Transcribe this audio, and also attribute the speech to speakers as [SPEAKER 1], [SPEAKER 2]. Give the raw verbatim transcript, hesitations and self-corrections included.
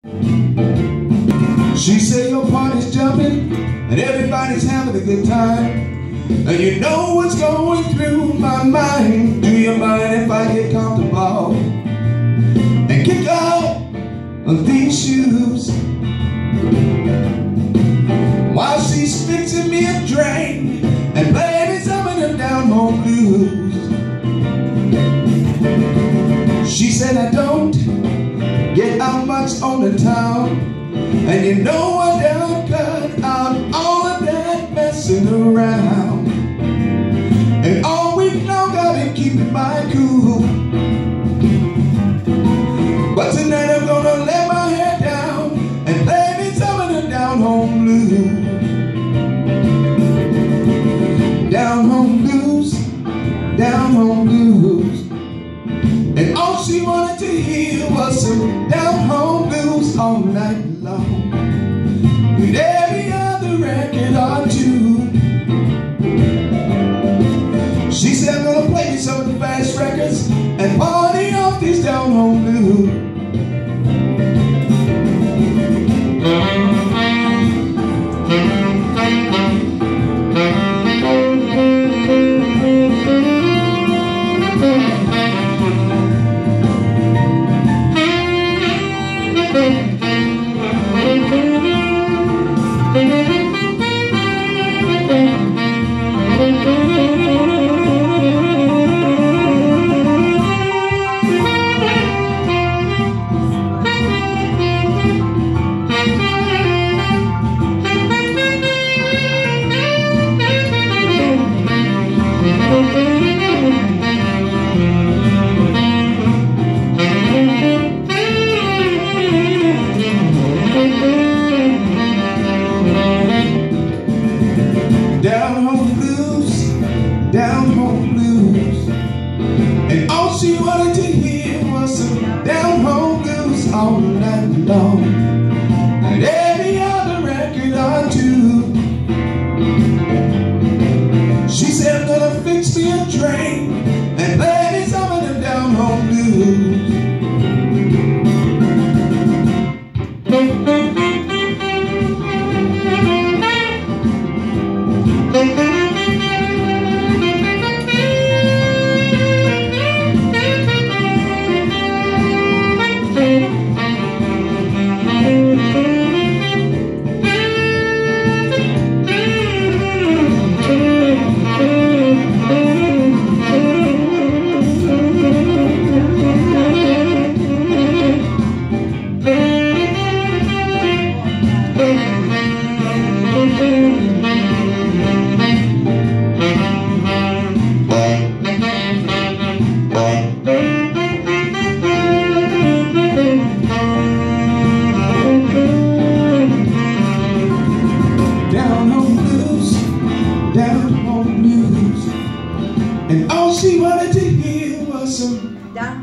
[SPEAKER 1] She said your party's jumping and everybody's having a good time, and you know what's going through my mind. Do you mind if I get comfortable and kick off of these shoes while she's fixing me a drink and playing me some of them down home blues? She said I don't get out much on the town, and you know I don't cut out all of that messing around, and all week long I've been keeping my cool. But tonight I'm gonna let my hair down and play me some of the down home blues. Down home blues, down home blues. And all she wanted to hear was some down home blues all night long, with every other record or two. She said I'm gonna play me some of the fast records and party off these down home blues. Down home blues, down home blues. And all she wanted to hear was some down home blues all night long, and every other record or two. She said I'm gonna fix me a drink and play me some of them down home blues. Down home blues, down home blues. And all she wanted to hear was some down